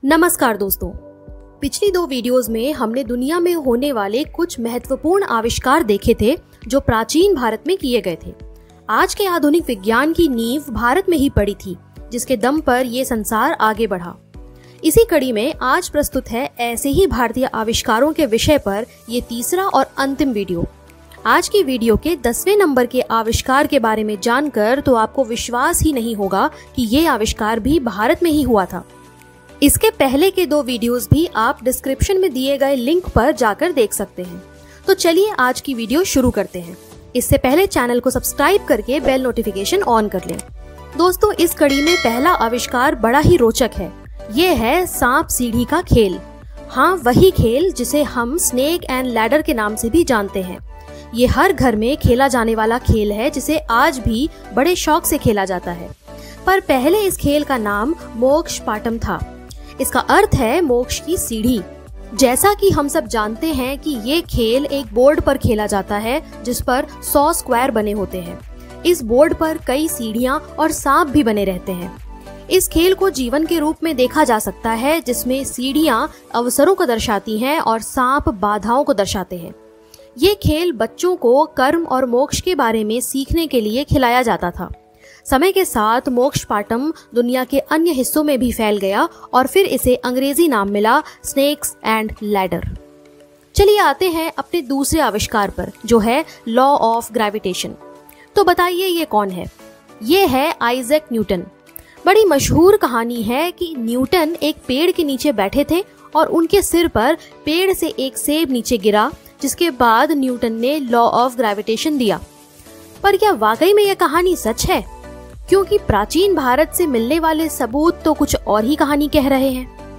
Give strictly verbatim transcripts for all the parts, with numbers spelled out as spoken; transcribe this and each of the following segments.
नमस्कार दोस्तों, पिछली दो वीडियोस में हमने दुनिया में होने वाले कुछ महत्वपूर्ण आविष्कार देखे थे जो प्राचीन भारत में किए गए थे। आज के आधुनिक विज्ञान की नींव भारत में ही पड़ी थी, जिसके दम पर ये संसार आगे बढ़ा। इसी कड़ी में आज प्रस्तुत है ऐसे ही भारतीय आविष्कारों के विषय पर ये तीसरा और अंतिम वीडियो। आज की वीडियो के दसवें नंबर के आविष्कार के बारे में जानकर तो आपको विश्वास ही नहीं होगा कि ये आविष्कार भी भारत में ही हुआ था। इसके पहले के दो वीडियोस भी आप डिस्क्रिप्शन में दिए गए लिंक पर जाकर देख सकते हैं। तो चलिए आज की वीडियो शुरू करते हैं। इससे पहले चैनल को सब्सक्राइब करके बेल नोटिफिकेशन ऑन कर लें। दोस्तों, इस कड़ी में पहला आविष्कार बड़ा ही रोचक है। ये है सांप सीढ़ी का खेल। हाँ, वही खेल जिसे हम स्नेक एंड लैडर के नाम से भी जानते हैं। ये हर घर में खेला जाने वाला खेल है जिसे आज भी बड़े शौक से खेला जाता है। पर पहले इस खेल का नाम मोक्ष पाटम था। इसका अर्थ है मोक्ष की सीढ़ी। जैसा कि हम सब जानते हैं कि ये खेल एक बोर्ड पर खेला जाता है जिस पर सौ स्क्वायर बने होते हैं। इस बोर्ड पर कई सीढ़ियां और सांप भी बने रहते हैं। इस खेल को जीवन के रूप में देखा जा सकता है, जिसमें सीढ़ियां अवसरों को दर्शाती हैं और सांप बाधाओं को दर्शाते हैं। ये खेल बच्चों को कर्म और मोक्ष के बारे में सीखने के लिए खिलाया जाता था। समय के साथ मोक्ष पाटम दुनिया के अन्य हिस्सों में भी फैल गया और फिर इसे अंग्रेजी नाम मिला स्नेक्स एंड लैडर। चलिए आते हैं अपने दूसरे आविष्कार पर, जो है लॉ ऑफ ग्रेविटेशन। तो बताइए ये कौन है? ये है आइजैक न्यूटन। बड़ी मशहूर कहानी है कि न्यूटन एक पेड़ के नीचे बैठे थे और उनके सिर पर पेड़ से एक सेब नीचे गिरा, जिसके बाद न्यूटन ने लॉ ऑफ ग्रेविटेशन दिया। पर क्या वाकई में यह कहानी सच है? क्योंकि प्राचीन भारत से मिलने वाले सबूत तो कुछ और ही कहानी कह रहे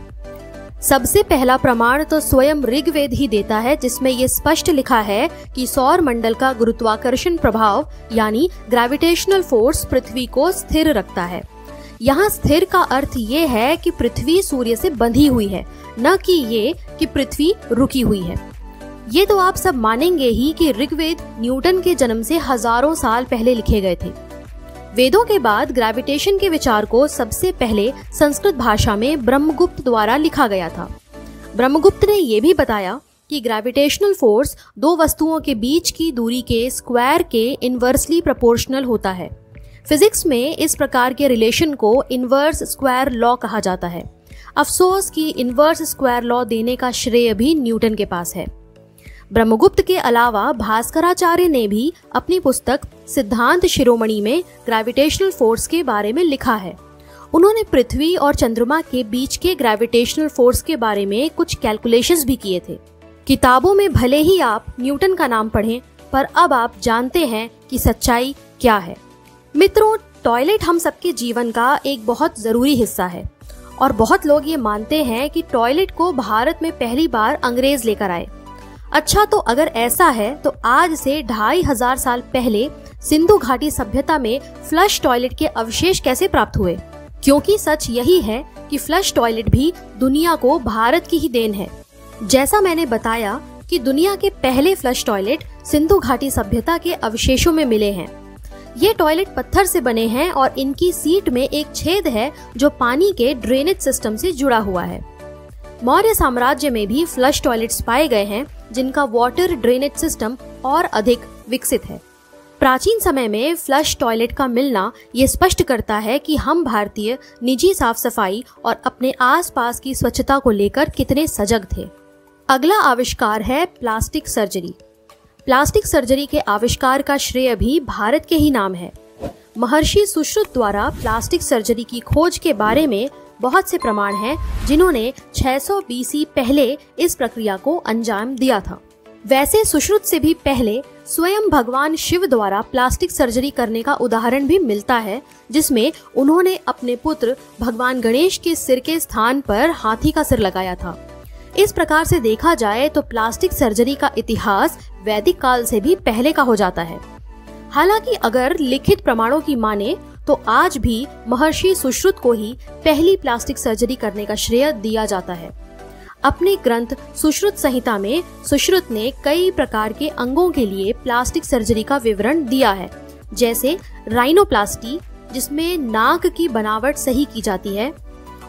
हैं। सबसे पहला प्रमाण तो स्वयं ऋग्वेद ही देता है, जिसमें ये स्पष्ट लिखा है कि सौर मंडल का गुरुत्वाकर्षण प्रभाव यानी ग्रेविटेशनल फोर्स पृथ्वी को स्थिर रखता है। यहाँ स्थिर का अर्थ ये है कि पृथ्वी सूर्य से बंधी हुई है, न कि ये कि पृथ्वी रुकी हुई है। ये तो आप सब मानेंगे ही कि ऋग्वेद न्यूटन के जन्म से हजारों साल पहले लिखे गए थे। वेदों के बाद ग्रेविटेशन के विचार को सबसे पहले संस्कृत भाषा में ब्रह्मगुप्त द्वारा लिखा गया था। ब्रह्मगुप्त ने यह भी बताया कि ग्रेविटेशनल फोर्स दो वस्तुओं के बीच की दूरी के स्क्वायर के इनवर्सली प्रोपोर्शनल होता है। फिजिक्स में इस प्रकार के रिलेशन को इनवर्स स्क्वायर लॉ कहा जाता है। अफसोस कि इनवर्स स्क्वायर लॉ देने का श्रेय भी न्यूटन के पास है। ब्रह्मगुप्त के अलावा भास्कराचार्य ने भी अपनी पुस्तक सिद्धांत शिरोमणि में ग्रेविटेशनल फोर्स के बारे में लिखा है। उन्होंने पृथ्वी और चंद्रमा के बीच के ग्रेविटेशनल फोर्स के बारे में कुछ कैलकुलेशंस भी किए थे। किताबों में भले ही आप न्यूटन का नाम पढ़ें, पर अब आप जानते हैं कि सच्चाई क्या है। मित्रों, टॉयलेट हम सबके जीवन का एक बहुत जरूरी हिस्सा है और बहुत लोग ये मानते हैं कि टॉयलेट को भारत में पहली बार अंग्रेज लेकर आए। अच्छा, तो अगर ऐसा है तो आज से ढाई हजार साल पहले सिंधु घाटी सभ्यता में फ्लश टॉयलेट के अवशेष कैसे प्राप्त हुए? क्योंकि सच यही है कि फ्लश टॉयलेट भी दुनिया को भारत की ही देन है। जैसा मैंने बताया कि दुनिया के पहले फ्लश टॉयलेट सिंधु घाटी सभ्यता के अवशेषों में मिले हैं। ये टॉयलेट पत्थर से बने हैं और इनकी सीट में एक छेद है जो पानी के ड्रेनेज सिस्टम से जुड़ा हुआ है। मौर्य साम्राज्य में भी फ्लश टॉयलेट्स पाए गए हैं जिनका वाटर ड्रेनेज सिस्टम और अधिक विकसित है। प्राचीन समय में फ्लश टॉयलेट का मिलना ये स्पष्ट करता है कि हम भारतीय निजी साफ सफाई और अपने आसपास की स्वच्छता को लेकर कितने सजग थे। अगला आविष्कार है प्लास्टिक सर्जरी। प्लास्टिक सर्जरी के आविष्कार का श्रेय भी भारत के ही नाम है। महर्षि सुश्रुत द्वारा प्लास्टिक सर्जरी की खोज के बारे में बहुत से प्रमाण हैं, जिन्होंने छह सौ बीसी पहले इस प्रक्रिया को अंजाम दिया था। वैसे सुश्रुत से भी पहले स्वयं भगवान शिव द्वारा प्लास्टिक सर्जरी करने का उदाहरण भी मिलता है, जिसमें उन्होंने अपने पुत्र भगवान गणेश के सिर के स्थान पर हाथी का सिर लगाया था। इस प्रकार से देखा जाए तो प्लास्टिक सर्जरी का इतिहास वैदिक काल से भी पहले का हो जाता है। हालांकि अगर लिखित प्रमाणों की माने तो आज भी महर्षि सुश्रुत को ही पहली प्लास्टिक सर्जरी करने का श्रेय दिया जाता है। अपने ग्रंथ सुश्रुत संहिता में सुश्रुत ने कई प्रकार के अंगों के लिए प्लास्टिक सर्जरी का विवरण दिया है, जैसे राइनोप्लास्टी, जिसमें नाक की बनावट सही की जाती है,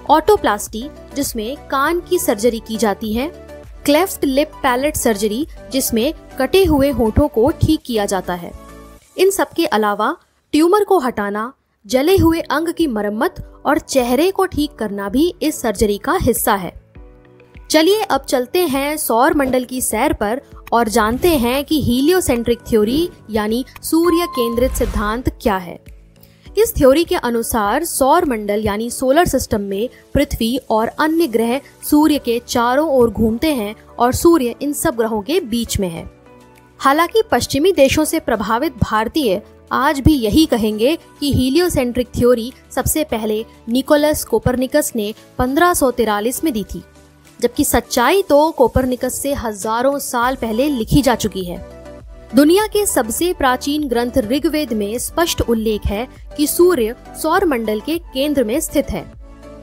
ऑटोप्लास्टी जिसमें कान की सर्जरी की जाती है, क्लेफ्ट लिप पैलेट सर्जरी जिसमें कटे हुए होठों को ठीक किया जाता है। इन सब के अलावा ट्यूमर को हटाना, जले हुए अंग की मरम्मत और चेहरे को ठीक करना भी इस सर्जरी का हिस्सा है। चलिए अब चलते हैं सौर मंडल की सैर पर और जानते हैं कि हीलियोसेंट्रिक थ्योरी यानी सूर्य केंद्रित सिद्धांत क्या है। इस थ्योरी के अनुसार सौर मंडल यानी सोलर सिस्टम में पृथ्वी और अन्य ग्रह सूर्य के चारों ओर घूमते हैं और सूर्य इन सब ग्रहों के बीच में है। हालांकि पश्चिमी देशों से प्रभावित भारतीय आज भी यही कहेंगे कि हीलियोसेंट्रिक थ्योरी सबसे पहले निकोलस कोपरनिकस ने पंद्रह सौ तिरालीस में दी थी, जबकि सच्चाई तो कोपरनिकस से हजारों साल पहले लिखी जा चुकी है। दुनिया के सबसे प्राचीन ग्रंथ ऋग्वेद में स्पष्ट उल्लेख है कि सूर्य सौर मंडल के केंद्र में स्थित है।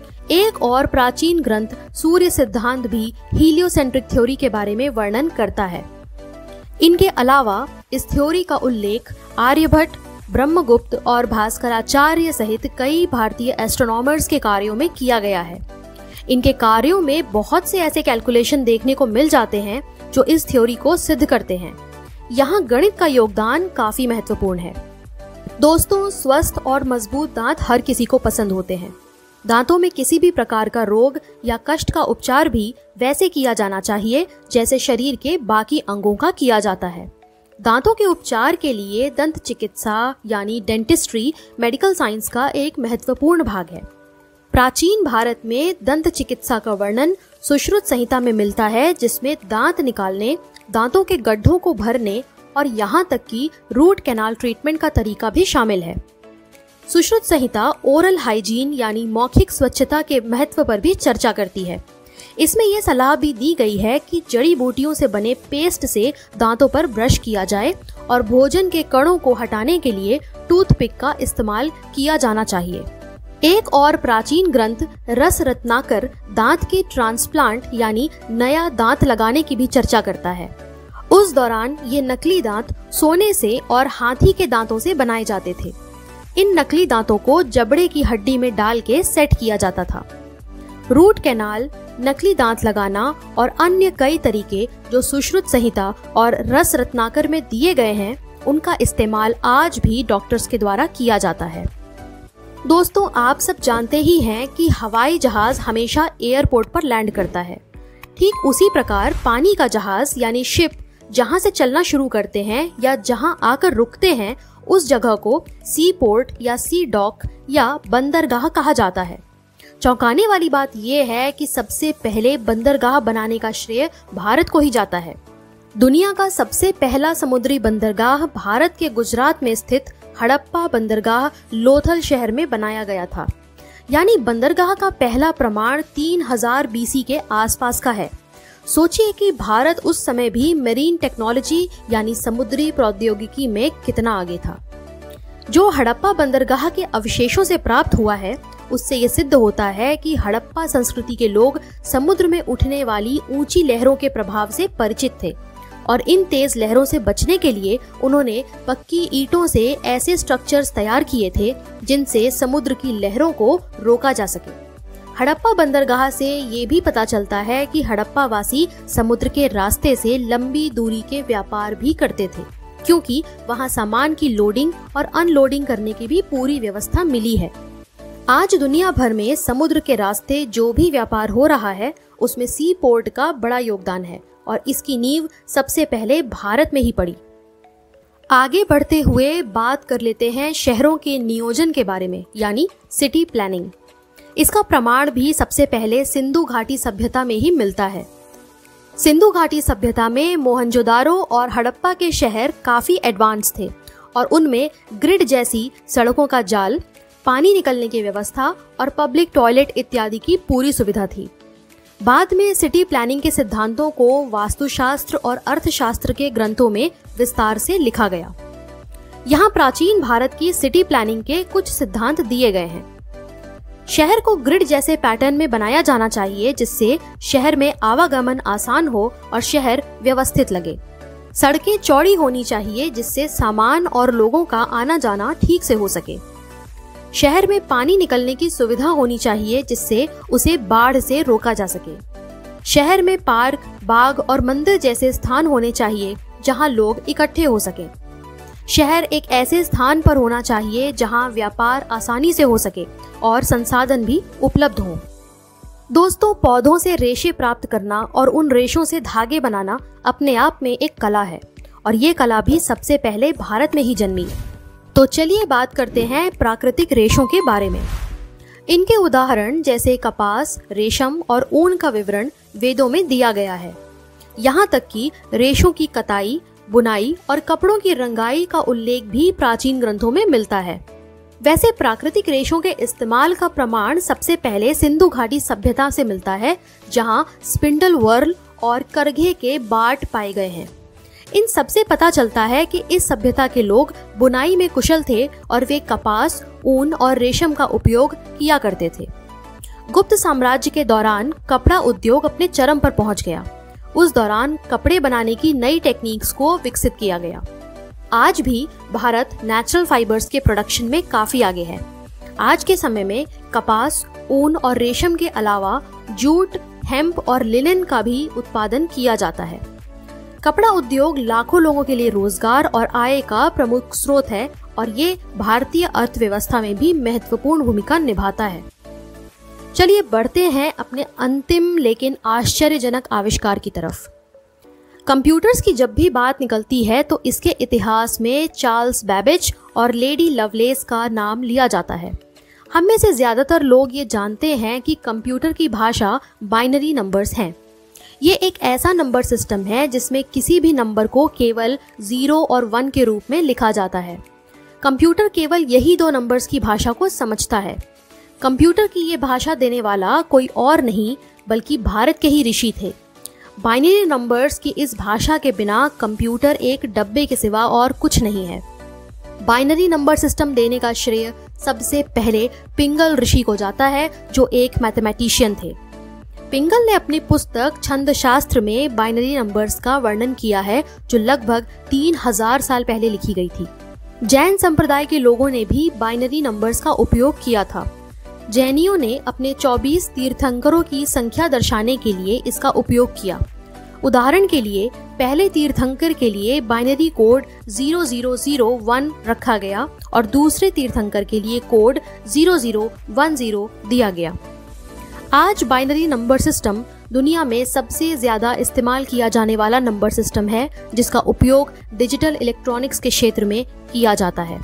एक और प्राचीन ग्रंथ सूर्य सिद्धांत भी हीलियोसेंट्रिक थ्योरी के बारे में वर्णन करता है। इनके अलावा इस थ्योरी का उल्लेख आर्यभट्ट, ब्रह्मगुप्त और भास्कराचार्य सहित कई भारतीय एस्ट्रोनॉमर्स के कार्यों में किया गया है। इनके कार्यों में बहुत से ऐसे कैलकुलेशन देखने को मिल जाते हैं जो इस थ्योरी को सिद्ध करते हैं। यहाँ गणित का योगदान काफी महत्वपूर्ण है। दोस्तों, स्वस्थ और मजबूत दांत हर किसी को पसंद होते हैं। दांतों में किसी भी प्रकार का रोग या कष्ट का उपचार भी वैसे किया जाना चाहिए जैसे शरीर के बाकी अंगों का किया जाता है। दांतों के उपचार के लिए दंत चिकित्सा यानी डेंटिस्ट्री मेडिकल साइंस का एक महत्वपूर्ण भाग है। प्राचीन भारत में दंत चिकित्सा का वर्णन सुश्रुत संहिता में मिलता है, जिसमें दांत निकालने, दांतों के गड्ढों को भरने और यहाँ तक कि रूट कैनाल ट्रीटमेंट का तरीका भी शामिल है। सुश्रुत संहिता ओरल हाइजीन यानी मौखिक स्वच्छता के महत्व पर भी चर्चा करती है। इसमें यह सलाह भी दी गई है कि जड़ी बूटियों से बने पेस्ट से दांतों पर ब्रश किया जाए और भोजन के कणों को हटाने के लिए टूथपिक का इस्तेमाल किया जाना चाहिए। एक और प्राचीन ग्रंथ रस रत्नाकर दांत के ट्रांसप्लांट यानी नया दांत लगाने की भी चर्चा करता है। उस दौरान ये नकली दांत सोने से और हाथी के दांतों से बनाए जाते थे। इन नकली दांतों को जबड़े की हड्डी में डाल के सेट किया जाता था। रूट कैनाल, नकली दांत लगाना और अन्य कई तरीके जो सुश्रुत संहिता और रस रत्नाकर में दिए गए हैं, उनका इस्तेमाल आज भी डॉक्टर्स के द्वारा किया जाता है। दोस्तों, आप सब जानते ही हैं कि हवाई जहाज हमेशा एयरपोर्ट पर लैंड करता है। ठीक उसी प्रकार पानी का जहाज यानी शिप जहां से चलना शुरू करते हैं या जहां आकर रुकते हैं, उस जगह को सी पोर्ट या सी डॉक या बंदरगाह कहा जाता है। चौंकाने वाली बात यह है कि सबसे पहले बंदरगाह बनाने का श्रेय भारत को ही जाता है। दुनिया का सबसे पहला समुद्री बंदरगाह भारत के गुजरात में स्थित हड़प्पा बंदरगाह लोथल शहर में बनाया गया था। यानी बंदरगाह का पहला प्रमाण तीन हज़ार बीसी के आसपास का है। सोचिए कि भारत उस समय भी मेरीन टेक्नोलॉजी यानी समुद्री प्रौद्योगिकी में कितना आगे था। जो हड़प्पा बंदरगाह के अवशेषों से प्राप्त हुआ है, उससे ये सिद्ध होता है कि हड़प्पा संस्कृति के लोग समुद्र में उठने वाली ऊंची लहरों के प्रभाव से परिचित थे और इन तेज लहरों से बचने के लिए उन्होंने पक्की ईंटों से ऐसे स्ट्रक्चर्स तैयार किए थे जिनसे समुद्र की लहरों को रोका जा सके। हड़प्पा बंदरगाह से ये भी पता चलता है कि हड़प्पा वासी समुद्र के रास्ते से लंबी दूरी के व्यापार भी करते थे, क्योंकि वहाँ सामान की लोडिंग और अनलोडिंग करने की भी पूरी व्यवस्था मिली है। आज दुनिया भर में समुद्र के रास्ते जो भी व्यापार हो रहा है, उसमें सी पोर्ट का बड़ा योगदान है और इसकी नींव सबसे पहले भारत में ही पड़ी। आगे बढ़ते हुए बात कर लेते हैं शहरों के नियोजन के बारे में, यानी सिटी प्लानिंग। इसका प्रमाण भी सबसे पहले सिंधु घाटी सभ्यता में ही मिलता है। सिंधु घाटी सभ्यता में मोहनजोदारो और हड़प्पा के शहर काफी एडवांस थे और उनमें ग्रिड जैसी सड़कों का जाल, पानी निकलने की व्यवस्था और पब्लिक टॉयलेट इत्यादि की पूरी सुविधा थी। बाद में सिटी प्लानिंग के सिद्धांतों को वास्तुशास्त्र और अर्थशास्त्र के ग्रंथों में विस्तार से लिखा गया। यहाँ प्राचीन भारत की सिटी प्लानिंग के कुछ सिद्धांत दिए गए हैं। शहर को ग्रिड जैसे पैटर्न में बनाया जाना चाहिए, जिससे शहर में आवागमन आसान हो और शहर व्यवस्थित लगे। सड़कें चौड़ी होनी चाहिए जिससे सामान और लोगों का आना जाना ठीक से हो सके। शहर में पानी निकलने की सुविधा होनी चाहिए जिससे उसे बाढ़ से रोका जा सके। शहर में पार्क, बाग और मंदिर जैसे स्थान होने चाहिए जहां लोग इकट्ठे हो सकें। शहर एक ऐसे स्थान पर होना चाहिए जहां व्यापार आसानी से हो सके और संसाधन भी उपलब्ध हों। दोस्तों, पौधों से रेशे प्राप्त करना और उन रेशों से धागे बनाना अपने आप में एक कला है और ये कला भी सबसे पहले भारत में ही जन्मी। तो चलिए बात करते हैं प्राकृतिक रेशों के बारे में। इनके उदाहरण जैसे कपास, रेशम और ऊन का विवरण वेदों में दिया गया है। यहाँ तक कि रेशों की कताई, बुनाई और कपड़ों की रंगाई का उल्लेख भी प्राचीन ग्रंथों में मिलता है। वैसे प्राकृतिक रेशों के इस्तेमाल का प्रमाण सबसे पहले सिंधु घाटी सभ्यता से मिलता है, जहाँ स्पिंडल वर्ल और करघे के बाट पाए गए हैं। इन सबसे पता चलता है कि इस सभ्यता के लोग बुनाई में कुशल थे और वे कपास, ऊन और रेशम का उपयोग किया करते थे। गुप्त साम्राज्य के दौरान कपड़ा उद्योग अपने चरम पर पहुंच गया। उस दौरान कपड़े बनाने की नई टेक्निक्स को विकसित किया गया। आज भी भारत नेचुरल फाइबर्स के प्रोडक्शन में काफी आगे है। आज के समय में कपास, ऊन और रेशम के अलावा जूट, हेम्प और लिनेन का भी उत्पादन किया जाता है। कपड़ा उद्योग लाखों लोगों के लिए रोजगार और आय का प्रमुख स्रोत है और ये भारतीय अर्थव्यवस्था में भी महत्वपूर्ण भूमिका निभाता है। चलिए बढ़ते हैं अपने अंतिम लेकिन आश्चर्यजनक आविष्कार की तरफ। कंप्यूटर्स की जब भी बात निकलती है तो इसके इतिहास में चार्ल्स बैबेज और लेडी लवलेस का नाम लिया जाता है। हम में से ज्यादातर लोग ये जानते हैं कि कंप्यूटर की भाषा बाइनरी नंबर्स हैं। ये एक ऐसा नंबर सिस्टम है जिसमें किसी भी नंबर को केवल जीरो और वन के रूप में लिखा जाता है। कंप्यूटर केवल यही दो नंबर्स की भाषा को समझता है। कंप्यूटर की ये भाषा देने वाला कोई और नहीं बल्कि भारत के ही ऋषि थे। बाइनरी नंबर्स की इस भाषा के बिना कंप्यूटर एक डब्बे के सिवा और कुछ नहीं है। बाइनरी नंबर सिस्टम देने का श्रेय सबसे पहले पिंगल ऋषि को जाता है, जो एक मैथमेटिशियन थे। पिंगल ने अपनी पुस्तक छंद शास्त्र में बाइनरी नंबर्स का वर्णन किया है, जो लगभग तीन हजार साल पहले लिखी गई थी। जैन संप्रदाय के लोगों ने भी बाइनरी नंबर्स का उपयोग किया था। जैनियों ने अपने चौबीस तीर्थंकरों की संख्या दर्शाने के लिए इसका उपयोग किया। उदाहरण के लिए पहले तीर्थंकर के लिए binary code zero zero zero one रखा गया और दूसरे तीर्थंकर के लिए code zero zero one zero दिया गया। आज बाइनरी नंबर सिस्टम दुनिया में सबसे ज्यादा इस्तेमाल किया जाने वाला नंबर सिस्टम है, जिसका उपयोग डिजिटल इलेक्ट्रॉनिक्स के क्षेत्र में किया जाता है।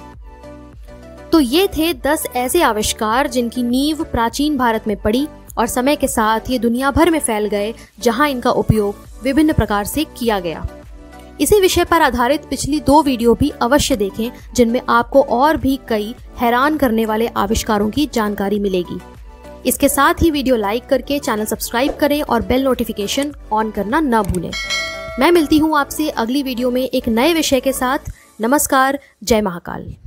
तो ये थे दस ऐसे आविष्कार जिनकी नींव प्राचीन भारत में पड़ी और समय के साथ ये दुनिया भर में फैल गए, जहां इनका उपयोग विभिन्न प्रकार से किया गया। इसी विषय पर आधारित पिछली दो वीडियो भी अवश्य देखें, जिनमें आपको और भी कई हैरान करने वाले आविष्कारों की जानकारी मिलेगी। इसके साथ ही वीडियो लाइक करके चैनल सब्सक्राइब करें और बेल नोटिफिकेशन ऑन करना न भूलें। मैं मिलती हूँ आपसे अगली वीडियो में एक नए विषय के साथ। नमस्कार, जय महाकाल।